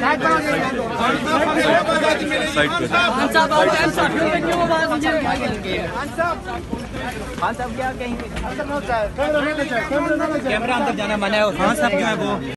क्या कहेंगे? कैमरा अंदर जाना मना है। हाँ साहब जो है वो